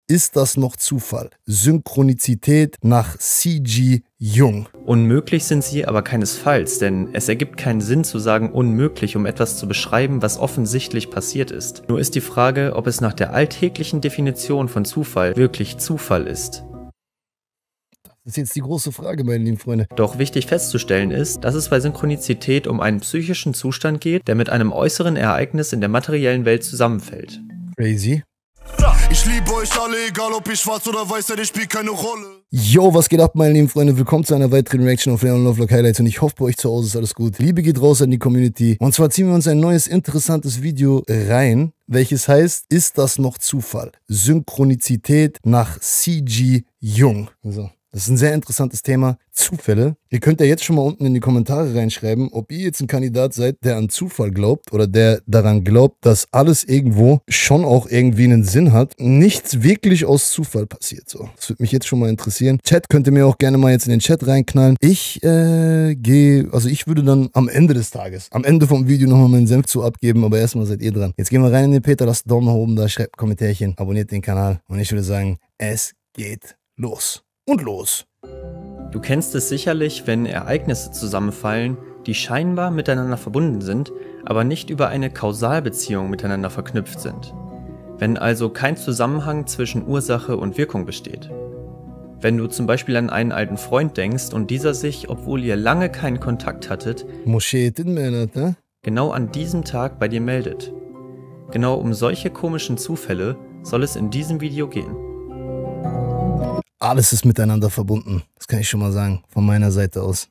ist das noch Zufall? Synchronizität nach C.G. Jung. Unmöglich sind sie aber keinesfalls, denn es ergibt keinen Sinn zu sagen unmöglich, um etwas zu beschreiben, was offensichtlich passiert ist. Nur ist die Frage, ob es nach der alltäglichen Definition von Zufall wirklich Zufall ist. Das ist jetzt die große Frage, meine lieben Freunde. Doch wichtig festzustellen ist, dass es bei Synchronizität um einen psychischen Zustand geht, der mit einem äußeren Ereignis in der materiellen Welt zusammenfällt. Crazy. Ich liebe euch alle, egal ob ich schwarz oder weiß, denn ich spiele keine Rolle. Yo, was geht ab, meine lieben Freunde? Willkommen zu einer weiteren Reaction auf Leon Lovelock Highlights und ich hoffe, bei euch zu Hause ist alles gut. Liebe geht raus an die Community. Und zwar ziehen wir uns ein neues, interessantes Video rein, welches heißt, ist das noch Zufall? Synchronizität nach C.G. Jung. So. Das ist ein sehr interessantes Thema, Zufälle. Ihr könnt ja jetzt schon mal unten in die Kommentare reinschreiben, ob ihr jetzt ein Kandidat seid, der an Zufall glaubt oder der daran glaubt, dass alles irgendwo schon auch irgendwie einen Sinn hat. Nichts wirklich aus Zufall passiert. So, das würde mich jetzt schon mal interessieren. Chat könnt ihr mir auch gerne mal jetzt in den Chat reinknallen. Ich würde dann am Ende des Tages, am Ende vom Video nochmal meinen Senf zu abgeben, aber erstmal seid ihr dran. Jetzt gehen wir rein in den Peter, lasst einen Daumen nach oben da, schreibt ein Kommentärchen, abonniert den Kanal und ich würde sagen, es geht los. Und los. Du kennst es sicherlich, wenn Ereignisse zusammenfallen, die scheinbar miteinander verbunden sind, aber nicht über eine Kausalbeziehung miteinander verknüpft sind. Wenn also kein Zusammenhang zwischen Ursache und Wirkung besteht. Wenn du zum Beispiel an einen alten Freund denkst und dieser sich, obwohl ihr lange keinen Kontakt hattet, genau an diesem Tag bei dir meldet. Genau um solche komischen Zufälle soll es in diesem Video gehen. Alles ist miteinander verbunden. Das kann ich schon mal sagen, von meiner Seite aus.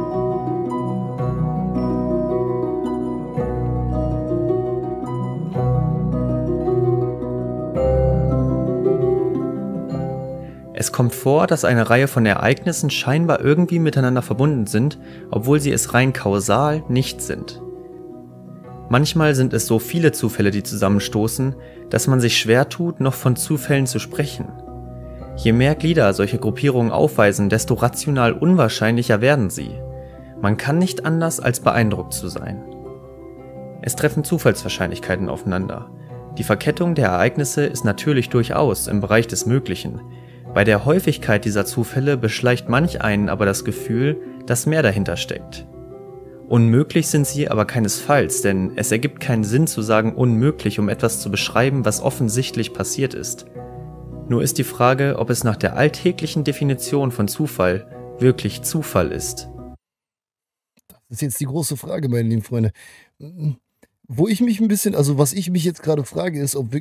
Es kommt vor, dass eine Reihe von Ereignissen scheinbar irgendwie miteinander verbunden sind, obwohl sie es rein kausal nicht sind. Manchmal sind es so viele Zufälle, die zusammenstoßen, dass man sich schwer tut, noch von Zufällen zu sprechen. Je mehr Glieder solche Gruppierungen aufweisen, desto rational unwahrscheinlicher werden sie. Man kann nicht anders, als beeindruckt zu sein. Es treffen Zufallswahrscheinlichkeiten aufeinander. Die Verkettung der Ereignisse ist natürlich durchaus im Bereich des Möglichen. Bei der Häufigkeit dieser Zufälle beschleicht manch einen aber das Gefühl, dass mehr dahinter steckt. Unmöglich sind sie aber keinesfalls, denn es ergibt keinen Sinn zu sagen unmöglich, um etwas zu beschreiben, was offensichtlich passiert ist. Nur ist die Frage, ob es nach der alltäglichen Definition von Zufall wirklich Zufall ist. Das ist jetzt die große Frage, meine lieben Freunde. Wo ich mich ein bisschen, also was ich mich jetzt gerade frage, ist, ob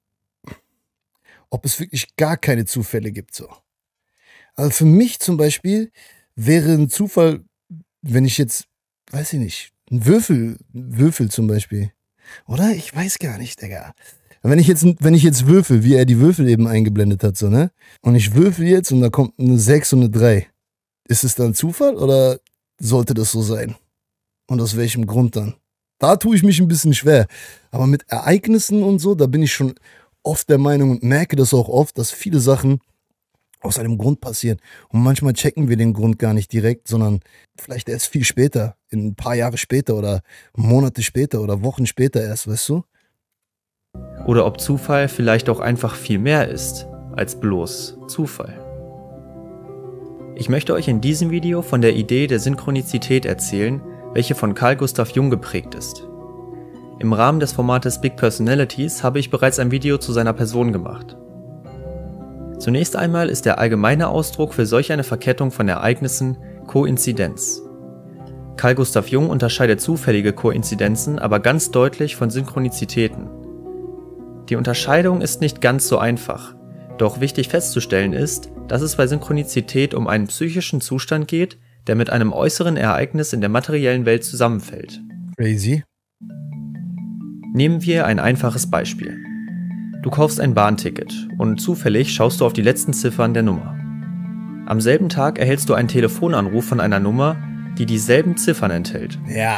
es wirklich gar keine Zufälle gibt. So. Also für mich zum Beispiel wäre ein Zufall, wenn ich jetzt, weiß ich nicht, ein Würfel zum Beispiel. Oder? Ich weiß gar nicht, Digga. Wenn ich jetzt würfel, wie er die Würfel eben eingeblendet hat, so, ne? Und ich würfel jetzt und da kommt eine 6 und eine 3. Ist es dann Zufall oder sollte das so sein? Und aus welchem Grund dann? Da tue ich mich ein bisschen schwer. Aber mit Ereignissen und so, da bin ich schon oft der Meinung und merke das auch oft, dass viele Sachen aus einem Grund passieren. Und manchmal checken wir den Grund gar nicht direkt, sondern vielleicht erst viel später, in ein paar Jahre später oder Monate später oder Wochen später erst, weißt du? Oder ob Zufall vielleicht auch einfach viel mehr ist, als bloß Zufall. Ich möchte euch in diesem Video von der Idee der Synchronizität erzählen, welche von Carl Gustav Jung geprägt ist. Im Rahmen des Formates Big Personalities habe ich bereits ein Video zu seiner Person gemacht. Zunächst einmal ist der allgemeine Ausdruck für solch eine Verkettung von Ereignissen Koinzidenz. Carl Gustav Jung unterscheidet zufällige Koinzidenzen aber ganz deutlich von Synchronizitäten. Die Unterscheidung ist nicht ganz so einfach, doch wichtig festzustellen ist, dass es bei Synchronizität um einen psychischen Zustand geht, der mit einem äußeren Ereignis in der materiellen Welt zusammenfällt. Crazy. Nehmen wir ein einfaches Beispiel. Du kaufst ein Bahnticket und zufällig schaust du auf die letzten Ziffern der Nummer. Am selben Tag erhältst du einen Telefonanruf von einer Nummer, die dieselben Ziffern enthält. Ja.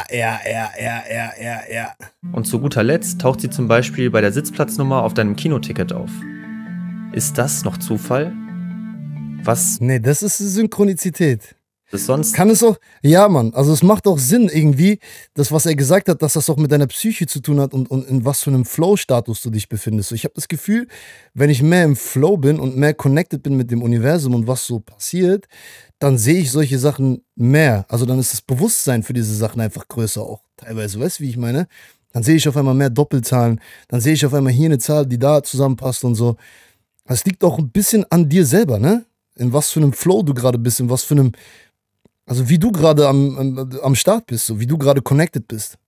Und zu guter Letzt taucht sie zum Beispiel bei der Sitzplatznummer auf deinem Kinoticket auf. Ist das noch Zufall? Was? Nee, das ist Synchronizität. Sonst kann es auch, ja Mann, also es macht auch Sinn irgendwie, das was er gesagt hat, dass das auch mit deiner Psyche zu tun hat und in was für einem Flow-Status du dich befindest. So, ich habe das Gefühl, wenn ich mehr im Flow bin und mehr connected bin mit dem Universum und was so passiert, dann sehe ich solche Sachen mehr. Also dann ist das Bewusstsein für diese Sachen einfach größer auch teilweise, weißt du, wie ich meine? Dann sehe ich auf einmal mehr Doppelzahlen, dann sehe ich auf einmal hier eine Zahl, die da zusammenpasst und so. Das liegt auch ein bisschen an dir selber, ne? In was für einem Flow du gerade bist, in was für einem, also wie du gerade am Start bist, so wie du gerade connected bist.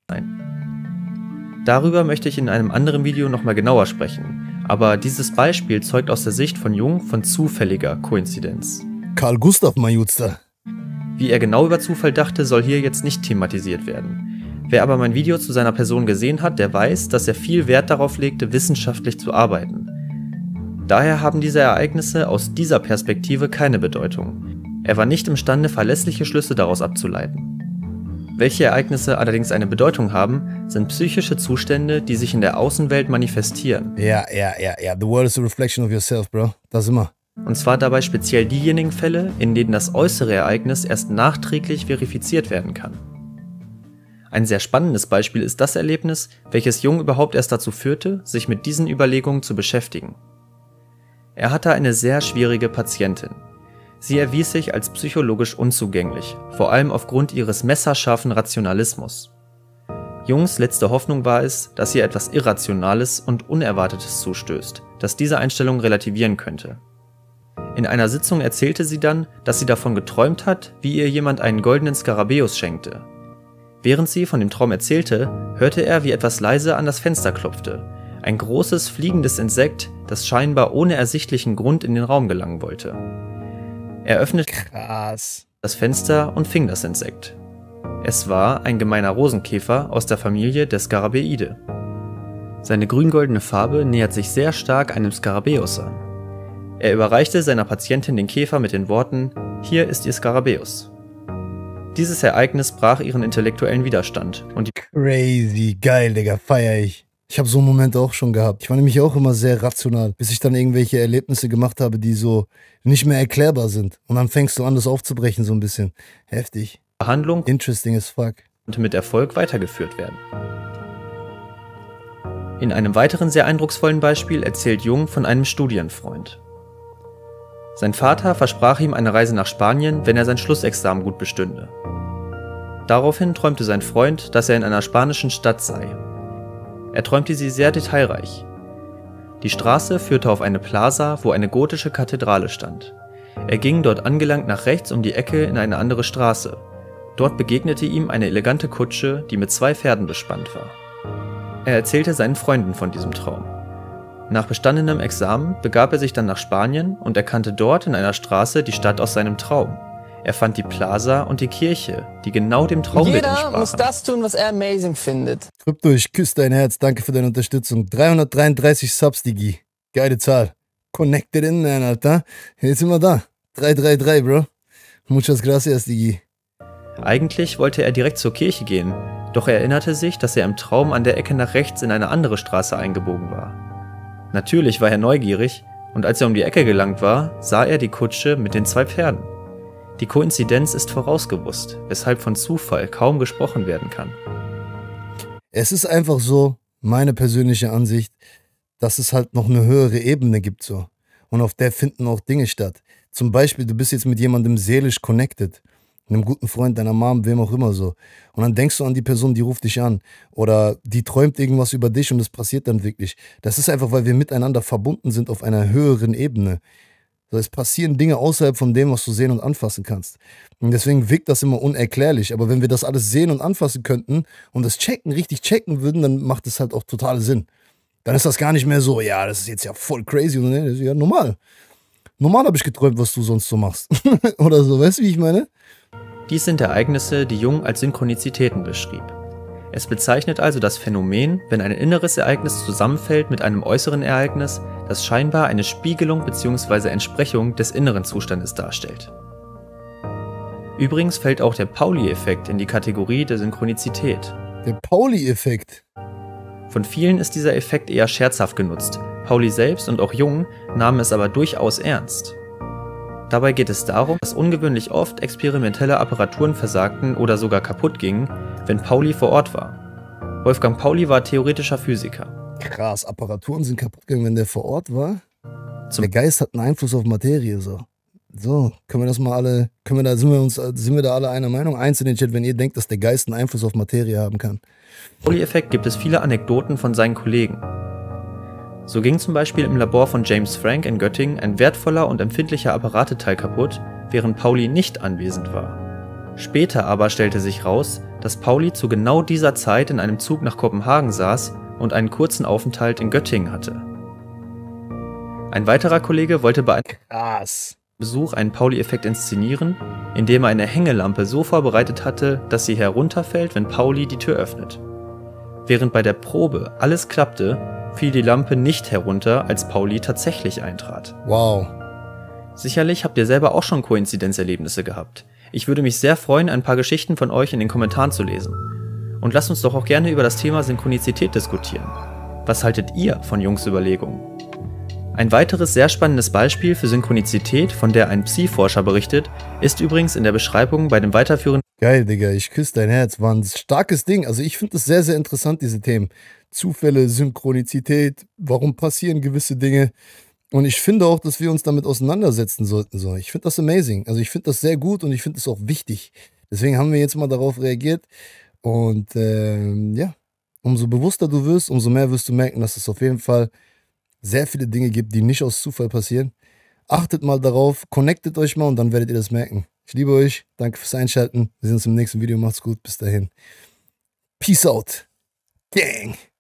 nein. Darüber möchte ich in einem anderen Video nochmal genauer sprechen. Aber dieses Beispiel zeugt aus der Sicht von Jung von zufälliger Koinzidenz. Carl Gustav Majutster. Wie er genau über Zufall dachte, soll hier jetzt nicht thematisiert werden. Wer aber mein Video zu seiner Person gesehen hat, der weiß, dass er viel Wert darauf legte, wissenschaftlich zu arbeiten. Daher haben diese Ereignisse aus dieser Perspektive keine Bedeutung. Er war nicht imstande, verlässliche Schlüsse daraus abzuleiten. Welche Ereignisse allerdings eine Bedeutung haben, sind psychische Zustände, die sich in der Außenwelt manifestieren. Ja. The world is a reflection of yourself, bro. Das immer. Und zwar dabei speziell diejenigen Fälle, in denen das äußere Ereignis erst nachträglich verifiziert werden kann. Ein sehr spannendes Beispiel ist das Erlebnis, welches Jung überhaupt erst dazu führte, sich mit diesen Überlegungen zu beschäftigen. Er hatte eine sehr schwierige Patientin. Sie erwies sich als psychologisch unzugänglich, vor allem aufgrund ihres messerscharfen Rationalismus. Jungs letzte Hoffnung war es, dass ihr etwas Irrationales und Unerwartetes zustößt, das diese Einstellung relativieren könnte. In einer Sitzung erzählte sie dann, dass sie davon geträumt hat, wie ihr jemand einen goldenen Skarabäus schenkte. Während sie von dem Traum erzählte, hörte er, wie etwas leise an das Fenster klopfte. Ein großes, fliegendes Insekt, das scheinbar ohne ersichtlichen Grund in den Raum gelangen wollte. Er öffnete das Fenster und fing das Insekt. Es war ein gemeiner Rosenkäfer aus der Familie der Skarabäide. Seine grün-goldene Farbe nähert sich sehr stark einem Skarabäus an. Er überreichte seiner Patientin den Käfer mit den Worten: „Hier ist Ihr Skarabäus." Dieses Ereignis brach ihren intellektuellen Widerstand und die Crazy, geil, Digga, feier ich. Ich habe so einen Moment auch schon gehabt. Ich war nämlich auch immer sehr rational, bis ich dann irgendwelche Erlebnisse gemacht habe, die so nicht mehr erklärbar sind. Und dann fängst du an, das aufzubrechen so ein bisschen. Heftig. Behandlung Interesting as fuck. konnte mit Erfolg weitergeführt werden. In einem weiteren sehr eindrucksvollen Beispiel erzählt Jung von einem Studienfreund. Sein Vater versprach ihm eine Reise nach Spanien, wenn er sein Schlussexamen gut bestünde. Daraufhin träumte sein Freund, dass er in einer spanischen Stadt sei. Er träumte sie sehr detailreich. Die Straße führte auf eine Plaza, wo eine gotische Kathedrale stand. Er ging dort angelangt nach rechts um die Ecke in eine andere Straße. Dort begegnete ihm eine elegante Kutsche, die mit 2 Pferden bespannt war. Er erzählte seinen Freunden von diesem Traum. Nach bestandenem Examen begab er sich dann nach Spanien und erkannte dort in einer Straße die Stadt aus seinem Traum. Er fand die Plaza und die Kirche, die genau dem Traumbild entsprachen. Jeder muss das tun, was er amazing findet. Krypto, ich küsse dein Herz. Danke für deine Unterstützung. 333 Subs, Digi. Geile Zahl. Connected in, man, Alter. Jetzt sind wir da. 333, Bro. Muchas gracias, Digi. Eigentlich wollte er direkt zur Kirche gehen, doch er erinnerte sich, dass er im Traum an der Ecke nach rechts in eine andere Straße eingebogen war. Natürlich war er neugierig, und als er um die Ecke gelangt war, sah er die Kutsche mit den 2 Pferden. Die Koinzidenz ist vorausgewusst, weshalb von Zufall kaum gesprochen werden kann. Es ist einfach so, meine persönliche Ansicht, dass es halt noch eine höhere Ebene gibt so. Und auf der finden auch Dinge statt. Zum Beispiel, du bist jetzt mit jemandem seelisch connected. Einem guten Freund, deiner Mom, wem auch immer so. Und dann denkst du an die Person, die ruft dich an. Oder die träumt irgendwas über dich und das passiert dann wirklich. Das ist einfach, weil wir miteinander verbunden sind auf einer höheren Ebene. So, es passieren Dinge außerhalb von dem, was du sehen und anfassen kannst. Und deswegen wirkt das immer unerklärlich. Aber wenn wir das alles sehen und anfassen könnten und das richtig checken würden, dann macht es halt auch total Sinn. Dann ist das gar nicht mehr so, ja, das ist jetzt ja voll crazy. Und das ist ja normal. Normal habe ich geträumt, was du sonst so machst. Oder so, weißt du, wie ich meine? Dies sind Ereignisse, die Jung als Synchronizitäten beschrieb. Es bezeichnet also das Phänomen, wenn ein inneres Ereignis zusammenfällt mit einem äußeren Ereignis, das scheinbar eine Spiegelung bzw. Entsprechung des inneren Zustandes darstellt. Übrigens fällt auch der Pauli-Effekt in die Kategorie der Synchronizität. Der Pauli-Effekt. Von vielen ist dieser Effekt eher scherzhaft genutzt. Pauli selbst und auch Jung nahmen es aber durchaus ernst. Dabei geht es darum, dass ungewöhnlich oft experimentelle Apparaturen versagten oder sogar kaputt gingen, wenn Pauli vor Ort war. Wolfgang Pauli war theoretischer Physiker. Krass, Apparaturen sind kaputt gegangen, wenn der vor Ort war. Der Geist hat einen Einfluss auf Materie, so. So, können wir das mal alle, sind wir da alle einer Meinung? Eins in den Chat, wenn ihr denkt, dass der Geist einen Einfluss auf Materie haben kann. Pauli-Effekt gibt es viele Anekdoten von seinen Kollegen. So ging zum Beispiel im Labor von James Franck in Göttingen ein wertvoller und empfindlicher Apparateteil kaputt, während Pauli nicht anwesend war. Später aber stellte sich raus, dass Pauli zu genau dieser Zeit in einem Zug nach Kopenhagen saß und einen kurzen Aufenthalt in Göttingen hatte. Ein weiterer Kollege wollte bei einem Besuch einen Pauli-Effekt inszenieren, indem er eine Hängelampe so vorbereitet hatte, dass sie herunterfällt, wenn Pauli die Tür öffnet. Während bei der Probe alles klappte, fiel die Lampe nicht herunter, als Pauli tatsächlich eintrat. Wow. Sicherlich habt ihr selber auch schon Koinzidenzerlebnisse gehabt. Ich würde mich sehr freuen, ein paar Geschichten von euch in den Kommentaren zu lesen. Und lasst uns doch auch gerne über das Thema Synchronizität diskutieren. Was haltet ihr von Jungs' Überlegungen? Ein weiteres sehr spannendes Beispiel für Synchronizität, von der ein Psi-Forscher berichtet, ist übrigens in der Beschreibung bei dem weiterführenden. Geil, Digga, ich küsse dein Herz. War ein starkes Ding. Also ich finde das sehr, sehr interessant, diese Themen. Zufälle, Synchronizität, warum passieren gewisse Dinge. Und ich finde auch, dass wir uns damit auseinandersetzen sollten. So. Ich finde das amazing. Also ich finde das sehr gut und ich finde das auch wichtig. Deswegen haben wir jetzt mal darauf reagiert. Und ja, umso bewusster du wirst, umso mehr wirst du merken, dass es auf jeden Fall sehr viele Dinge gibt, die nicht aus Zufall passieren. Achtet mal darauf, connectet euch mal und dann werdet ihr das merken. Ich liebe euch, danke fürs Einschalten. Wir sehen uns im nächsten Video, macht's gut, bis dahin. Peace out. Gang.